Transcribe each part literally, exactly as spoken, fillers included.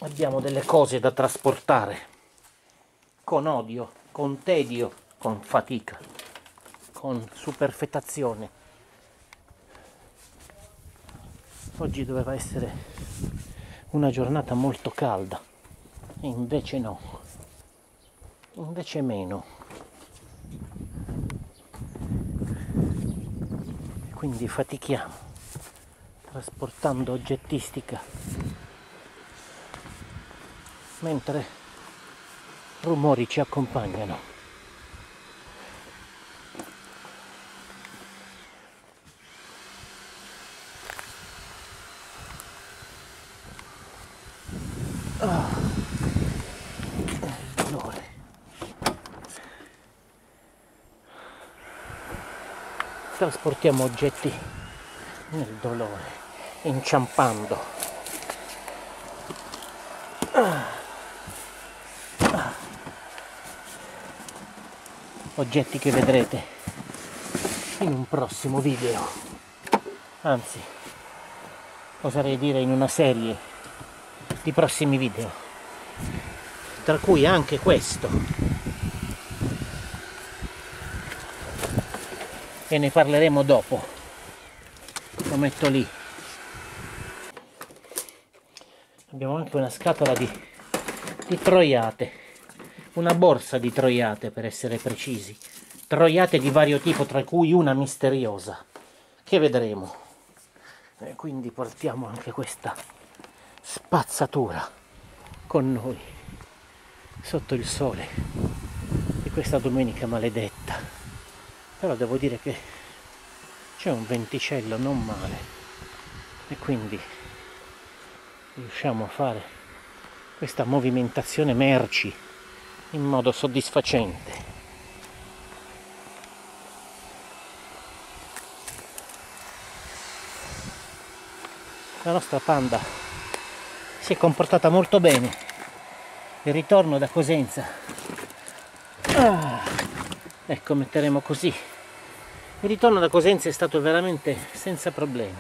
abbiamo delle cose da trasportare con odio, con tedio, con fatica, con superfetazione. Oggi doveva essere una giornata molto calda e invece no, invece meno. Quindi fatichiamo trasportando oggettistica mentre rumori ci accompagnano. Ah, il dolore. Trasportiamo oggetti nel dolore, inciampando. Ah. Ah. Oggetti che vedrete in un prossimo video, anzi, oserei dire in una serie di prossimi video, tra cui anche questo, e ne parleremo dopo. Lo metto lì. Abbiamo anche una scatola di, di troiate, una borsa di troiate per essere precisi, troiate di vario tipo, tra cui una misteriosa che vedremo, e quindi portiamo anche questa spazzatura con noi sotto il sole di questa domenica maledetta. Però devo dire che c'è un venticello non male e quindi riusciamo a fare questa movimentazione merci in modo soddisfacente. La nostra Panda si è comportata molto bene. Il ritorno da Cosenza, ah, ecco, metteremo così. Il ritorno da Cosenza è stato veramente senza problemi.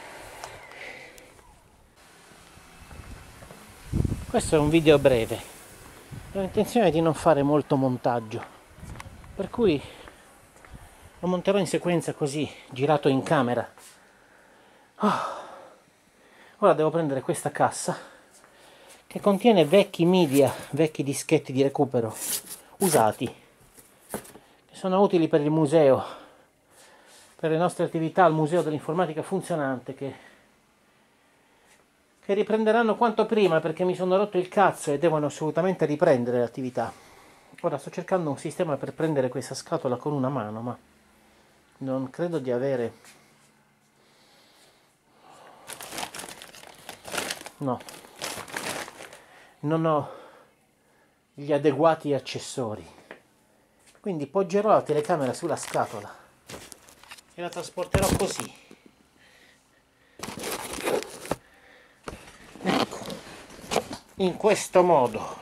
Questo è un video breve, ho intenzione di non fare molto montaggio, per cui lo monterò in sequenza così, girato in camera. Oh. Ora devo prendere questa cassa che contiene vecchi media, vecchi dischetti di recupero usati, che sono utili per il museo, per le nostre attività al Museo dell'Informatica Funzionante, che, che riprenderanno quanto prima perché mi sono rotto il cazzo e devono assolutamente riprendere l'attività. Ora sto cercando un sistema per prendere questa scatola con una mano, ma non credo di avere... no, non ho gli adeguati accessori, quindi poggerò la telecamera sulla scatola e la trasporterò così. Ecco, in questo modo,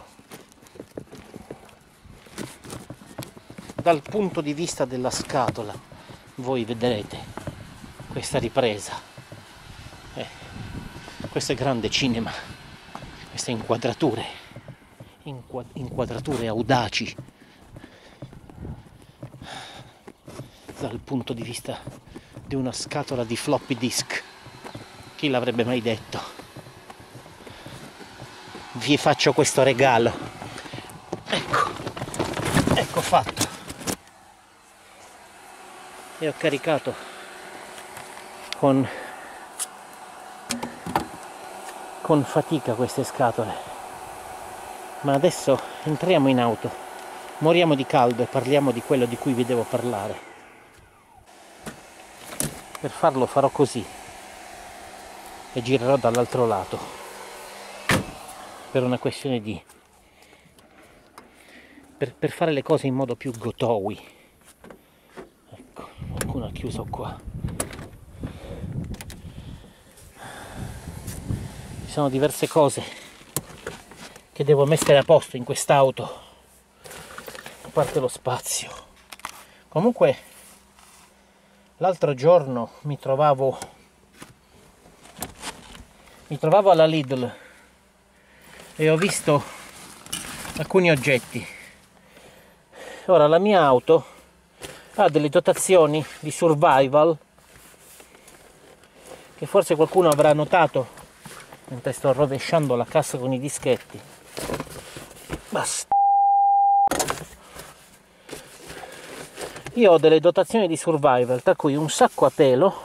dal punto di vista della scatola voi vedrete questa ripresa. Eh. Questo è grande cinema, queste inquadrature, inquadrature audaci dal punto di vista di una scatola di floppy disk. Chi l'avrebbe mai detto? Vi faccio questo regalo. Ecco, ecco fatto. E ho caricato con... con fatica queste scatole, ma adesso entriamo in auto, moriamo di caldo e parliamo di quello di cui vi devo parlare. Per farlo farò così e girerò dall'altro lato per una questione di per, per fare le cose in modo più gotowi. Ecco, qualcuno ha chiuso qua. Ci sono diverse cose che devo mettere a posto in quest'auto, a parte lo spazio. Comunque l'altro giorno mi trovavo mi trovavo alla Lidl e ho visto alcuni oggetti. Ora, la mia auto ha delle dotazioni di survival che forse qualcuno avrà notato mentre sto rovesciando la cassa con i dischetti. Basta. Io ho delle dotazioni di survival, tra cui un sacco a pelo,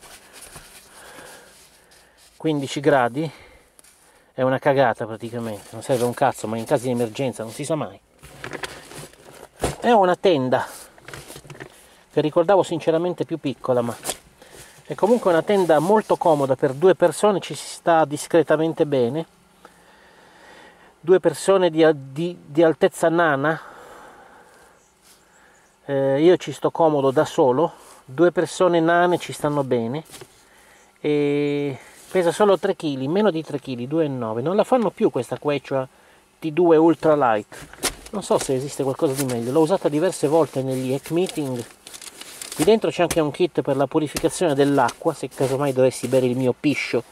quindici gradi, è una cagata praticamente, non serve un cazzo, ma in caso di emergenza non si sa mai. E ho una tenda, che ricordavo sinceramente più piccola, ma è comunque una tenda molto comoda per due persone, ci si sta discretamente bene. Due persone di, di, di altezza nana, eh, io ci sto comodo da solo, due persone nane ci stanno bene, e pesa solo tre chili, meno di tre chili, due virgola nove. Non la fanno più questa Quechua T due Ultralight. Non so se esiste qualcosa di meglio. L'ho usata diverse volte negli hack meeting. Qui dentro c'è anche un kit per la purificazione dell'acqua, se casomai dovessi bere il mio piscio.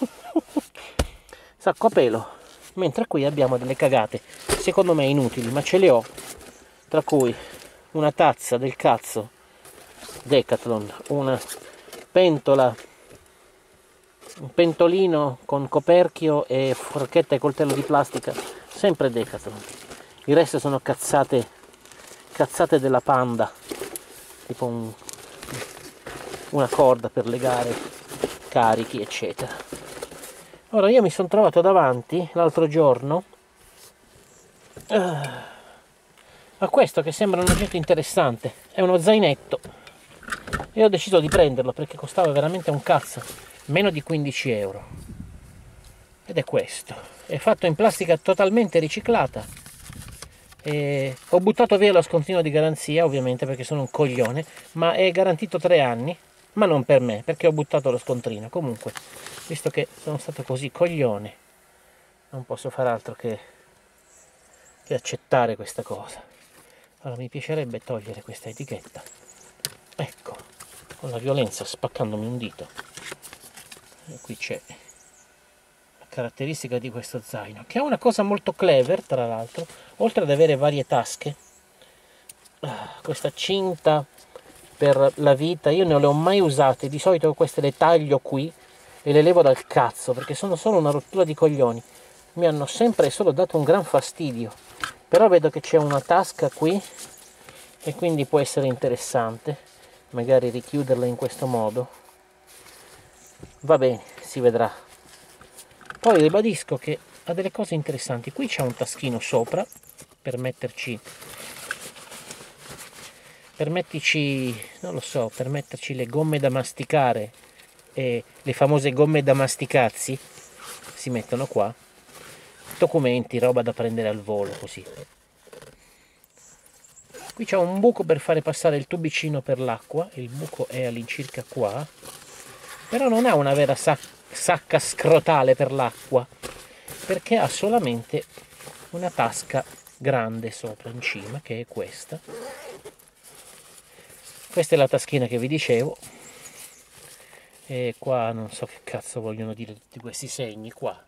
Sacco a pelo. Mentre qui abbiamo delle cagate, secondo me inutili, ma ce le ho. Tra cui una tazza del cazzo Decathlon, una pentola, un pentolino con coperchio e forchetta e coltello di plastica, sempre Decathlon. Il resto sono cazzate, cazzate della Panda, tipo un, una corda per legare carichi, eccetera. Ora, io mi sono trovato davanti l'altro giorno uh, a questo che sembra un oggetto interessante. È uno zainetto e ho deciso di prenderlo perché costava veramente un cazzo, meno di quindici euro, ed è questo. È fatto in plastica totalmente riciclata e ho buttato via lo scontrino di garanzia, ovviamente, perché sono un coglione, ma è garantito tre anni, ma non per me, perché ho buttato lo scontrino. Comunque, visto che sono stato così coglione, non posso fare altro che, che accettare questa cosa. Allora, mi piacerebbe togliere questa etichetta, ecco, con la violenza, spaccandomi un dito. E qui c'è la caratteristica di questo zaino, che è una cosa molto clever, tra l'altro. Oltre ad avere varie tasche, questa cinta per la vita, io non le ho mai usate, di solito queste le taglio qui e le levo dal cazzo, perché sono solo una rottura di coglioni, mi hanno sempre solo dato un gran fastidio. Però vedo che c'è una tasca qui e quindi può essere interessante magari richiuderla in questo modo. Va bene, si vedrà. Poi ribadisco che ha delle cose interessanti. Qui c'è un taschino sopra per metterci per metterci, non lo so, per metterci le gomme da masticare, e le famose gomme da masticazzi si mettono qua. Documenti, roba da prendere al volo, così. Qui c'è un buco per fare passare il tubicino per l'acqua, il buco è all'incirca qua, però non ha una vera sac sacca scrotale per l'acqua, perché ha solamente una tasca grande sopra in cima, che è questa. Questa è la taschina che vi dicevo, e qua non so che cazzo vogliono dire tutti questi segni qua.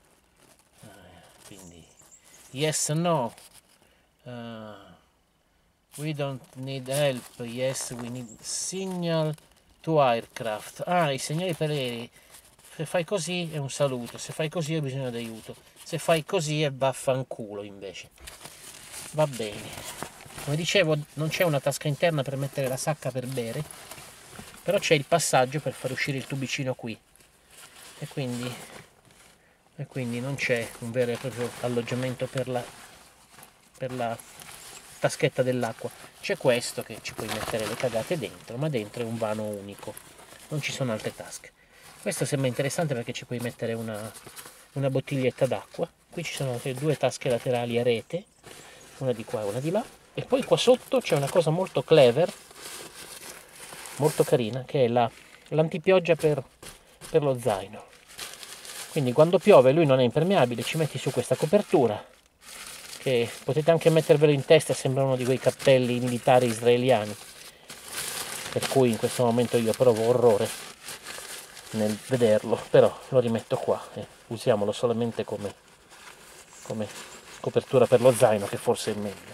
Quindi yes, no, uh, we don't need help, yes, we need signal to aircraft. Ah, i segnali per aerei. Se fai così è un saluto, se fai così hai bisogno di aiuto, se fai così è vaffanculo invece. Va bene. Come dicevo, non c'è una tasca interna per mettere la sacca per bere, però c'è il passaggio per far uscire il tubicino qui, e quindi, e quindi non c'è un vero e proprio alloggiamento per la, per la taschetta dell'acqua. C'è questo che ci puoi mettere le cagate dentro, ma dentro è un vano unico, non ci sono altre tasche. Questo sembra interessante perché ci puoi mettere una, una bottiglietta d'acqua. Qui ci sono le due tasche laterali a rete, una di qua e una di là. E poi qua sotto c'è una cosa molto clever, molto carina, che è l'antipioggia per, per lo zaino. Quindi quando piove lui non è impermeabile, ci metti su questa copertura, che potete anche mettervelo in testa, sembra uno di quei cappelli militari israeliani, per cui in questo momento io provo orrore nel vederlo, però lo rimetto qua e usiamolo solamente come, come copertura per lo zaino, che forse è meglio.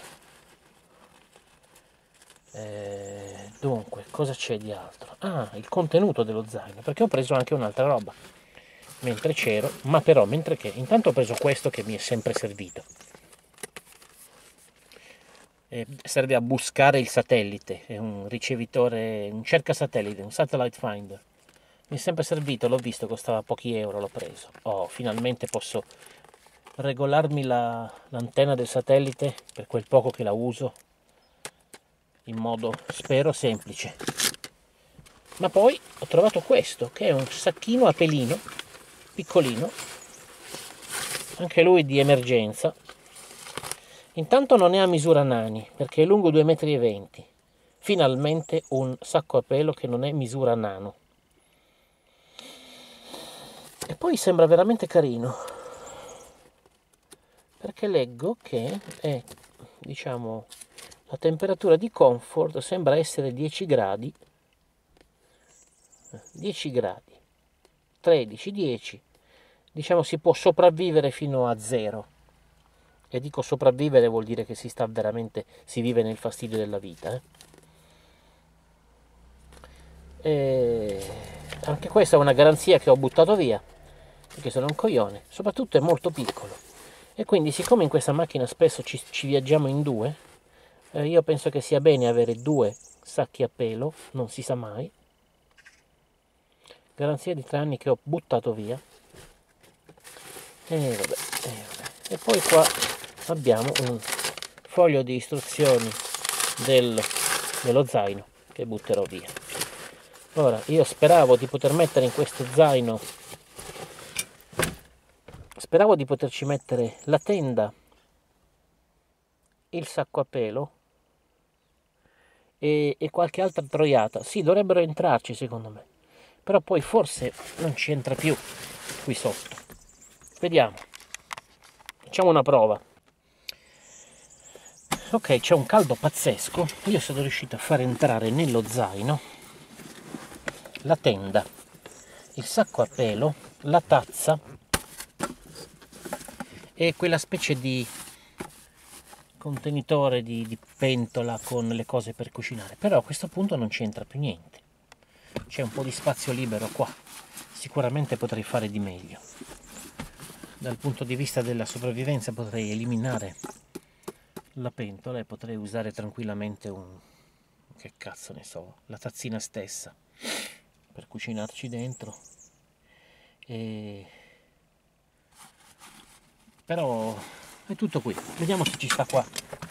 Eh, dunque, cosa c'è di altro? Ah, il contenuto dello zaino, perché ho preso anche un'altra roba mentre c'ero, ma però mentre che intanto ho preso questo che mi è sempre servito. Eh, serve a buscare il satellite, è un ricevitore, un cercasatellite, un satellite finder. Mi è sempre servito, l'ho visto, costava pochi euro, l'ho preso. Oh, finalmente posso regolarmi la, l'antenna del satellite per quel poco che la uso, in modo, spero, semplice. Ma poi ho trovato questo, che è un sacchino a pelino, piccolino, anche lui di emergenza. Intanto non è a misura nani, perché è lungo due metri e venti. Finalmente un sacco a pelo che non è misura nano. E poi sembra veramente carino, perché leggo che è, diciamo, la temperatura di comfort sembra essere dieci gradi, dieci gradi, tredici, dieci, diciamo si può sopravvivere fino a zero. E dico sopravvivere vuol dire che si sta veramente, si vive nel fastidio della vita. Eh? E anche questa è una garanzia che ho buttato via, perché sono un coglione, soprattutto è molto piccolo. E quindi siccome in questa macchina spesso ci, ci viaggiamo in due, eh, io penso che sia bene avere due sacchi a pelo, non si sa mai. Garanzia di tre anni che ho buttato via. E vabbè, e vabbè. E poi qua abbiamo un foglio di istruzioni del, dello zaino che butterò via. Ora, io speravo di poter mettere in questo zaino, speravo di poterci mettere la tenda, il sacco a pelo e, e qualche altra troiata. Sì, dovrebbero entrarci secondo me, però poi forse non ci entra più qui sotto. Vediamo, facciamo una prova. Ok, c'è un caldo pazzesco. Io sono riuscito a far entrare nello zaino la tenda, il sacco a pelo, la tazza e quella specie di contenitore di, di pentola con le cose per cucinare. Però a questo punto non c'entra più niente. C'è un po' di spazio libero qua. Sicuramente potrei fare di meglio. Dal punto di vista della sopravvivenza potrei eliminare la pentola e potrei usare tranquillamente un, che cazzo ne so, la tazzina stessa per cucinarci dentro. E però è tutto qui, vediamo se ci sta qua.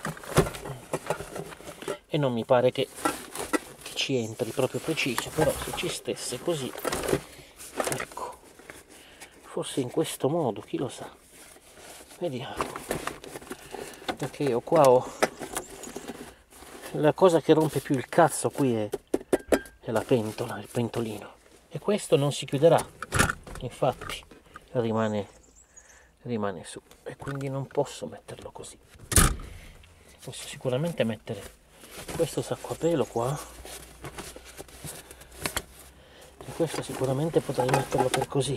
E non mi pare che, che ci entri proprio preciso, però se ci stesse così, ecco, forse in questo modo, chi lo sa, vediamo. Perché io qua ho la cosa che rompe più il cazzo qui è, è la pentola, il pentolino, e questo non si chiuderà, infatti rimane, rimane su, e quindi non posso metterlo così. Posso sicuramente mettere questo sacco a pelo qua, e questo sicuramente potrei metterlo per così,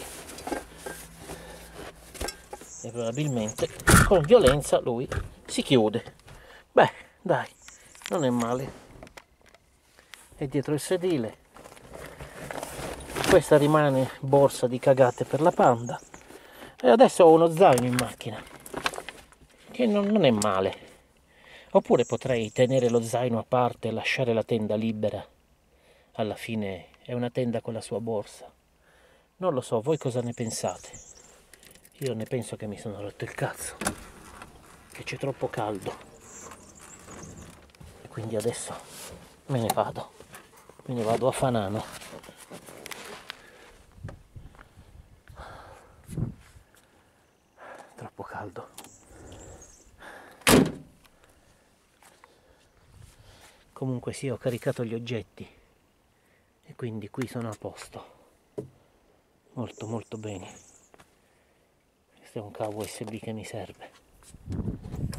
e probabilmente con violenza lui si chiude. Beh, dai, non è male. E dietro il sedile questa rimane borsa di cagate per la panda. E adesso ho uno zaino in macchina, che non, non è male. Oppure potrei tenere lo zaino a parte e lasciare la tenda libera. Alla fine è una tenda con la sua borsa. Non lo so, voi cosa ne pensate? Io ne penso che mi sono rotto il cazzo, che c'è troppo caldo. E quindi adesso me ne vado. Me ne vado a Fanano. Troppo caldo. Comunque sì, ho caricato gli oggetti e quindi qui sono a posto. Molto molto bene. Questo è un cavo U S B che mi serve.